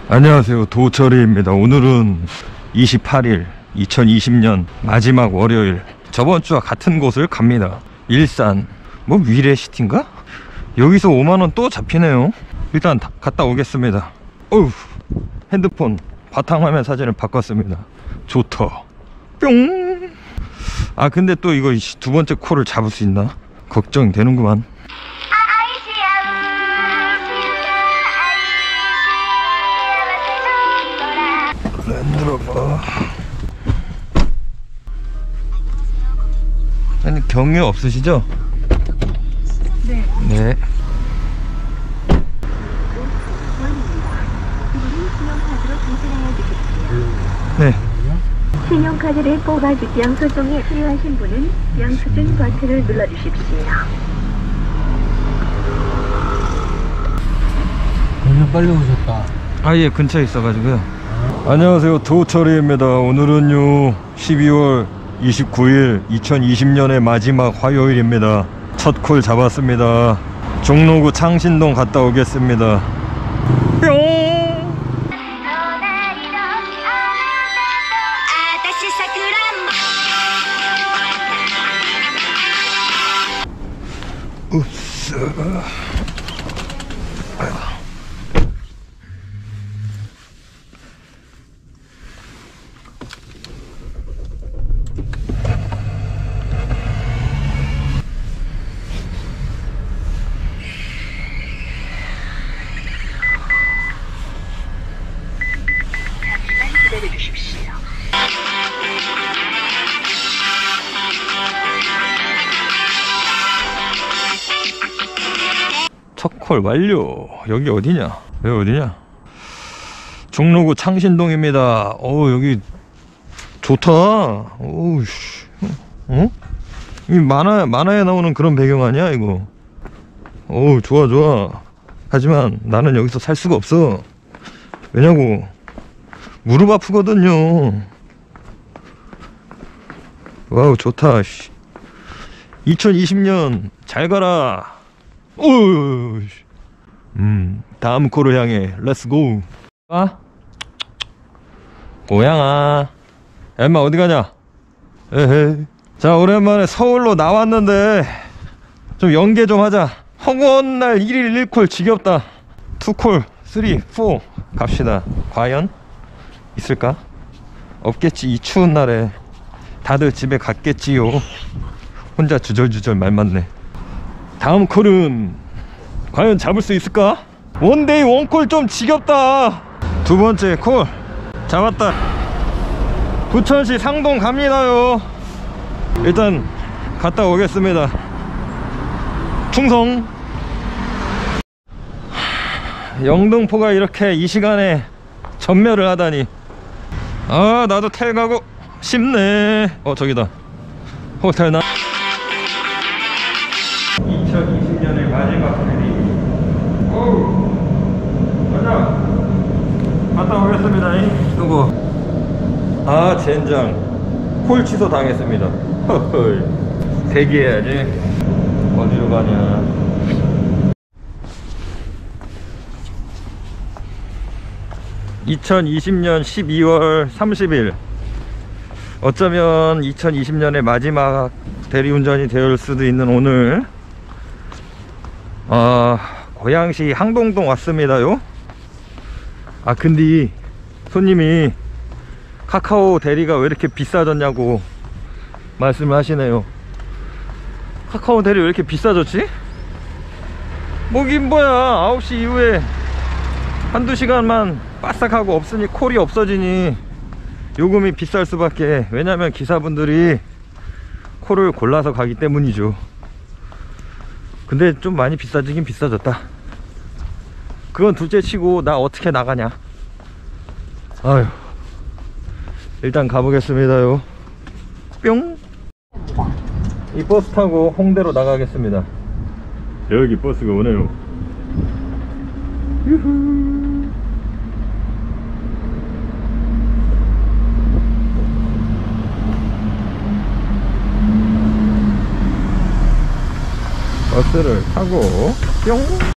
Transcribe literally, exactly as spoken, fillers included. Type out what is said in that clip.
안녕하세요, 도철이입니다. 오늘은 이십팔일 이천이십년 마지막 월요일, 저번 주와 같은 곳을 갑니다. 일산 뭐 위례시티인가? 여기서 오만원 또 잡히네요. 일단 갔다 오겠습니다. 어휴, 핸드폰 바탕화면 사진을 바꿨습니다. 좋다. 뿅. 아 근데 또 이거 두 번째 콜을 잡을 수 있나? 걱정되는구만. 랜드로버. 아니 경유 없으시죠? 네. 네. 네. 신용카드를 뽑아주기 영수증이 필요하신 분은 영수증 버튼을 눌러주십시오. 오늘 빨리 오셨다. 아 예, 근처에 있어가지고요. 아. 안녕하세요, 도철이입니다. 오늘은요 십이월 이십구일 이천이십년의 마지막 화요일입니다. 첫 콜 잡았습니다. 종로구 창신동 갔다 오겠습니다. 뿅. 읍스. 첫콜 완료. 여기 어디냐? 여기 어디냐? 종로구 창신동입니다. 어우 여기 좋다. 어우 씨. 어? 이 만화, 만화에 나오는 그런 배경 아니야 이거? 어우 좋아 좋아. 하지만 나는 여기서 살 수가 없어. 왜냐고? 무릎 아프거든요. 와우 좋다. 이천이십년 잘 가라. 오, 음, 다음 코를 향해 렛츠고. 아? 고양아, 엠마 어디 가냐? 에헤이. 자, 오랜만에 서울로 나왔는데 좀 연계 좀 하자. 허구한 날 일일 일 콜 지겹다. 이 콜, 삼, 사 갑시다. 과연 있을까? 없겠지. 이 추운 날에 다들 집에 갔겠지요. 혼자 주절주절 말 많네. 다음 콜은 과연 잡을 수 있을까? 원데이 원콜 좀 지겹다. 두 번째 콜 잡았다. 부천시 상동 갑니다요. 일단 갔다 오겠습니다. 충성. 영등포가 이렇게 이 시간에 전멸을 하다니. 아 나도 텔 가고 싶네. 어 저기다 호텔 나. 이천이십년의 마지막 대리. 어우 가자. 갔다 오겠습니다. 누구? 아 젠장 콜 취소 당했습니다. 허허이. 대기해야지. 어디로 가냐. 이천이십년 십이월 삼십일. 어쩌면 이천이십년의 마지막 대리운전이 될 수도 있는 오늘, 아 고양시 항동동 왔습니다요. 아 근데 손님이 카카오 대리가 왜 이렇게 비싸졌냐고 말씀을 하시네요. 카카오 대리 왜 이렇게 비싸졌지? 뭐긴 뭐야. 아홉시 이후에 한두 시간만 빠싹하고 없으니 콜이 없어지니 요금이 비쌀 수밖에. 왜냐면 기사분들이 콜을 골라서 가기 때문이죠. 근데 좀 많이 비싸지긴 비싸졌다. 그건 둘째 치고 나 어떻게 나가냐. 아휴, 일단 가보겠습니다요. 뿅. 이 버스 타고 홍대로 나가겠습니다. 여기 버스가 오네요. 유후. 버스를 타고 뿅.